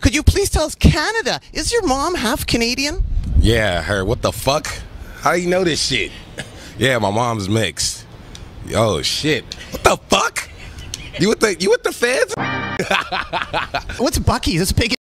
Could you please tell us, Canada, is your mom half Canadian? Yeah, her. What the fuck? How do you know this shit? Yeah, my mom's mixed. Oh shit. What the fuck? You with the feds? What's Buc-ee's? It's pig.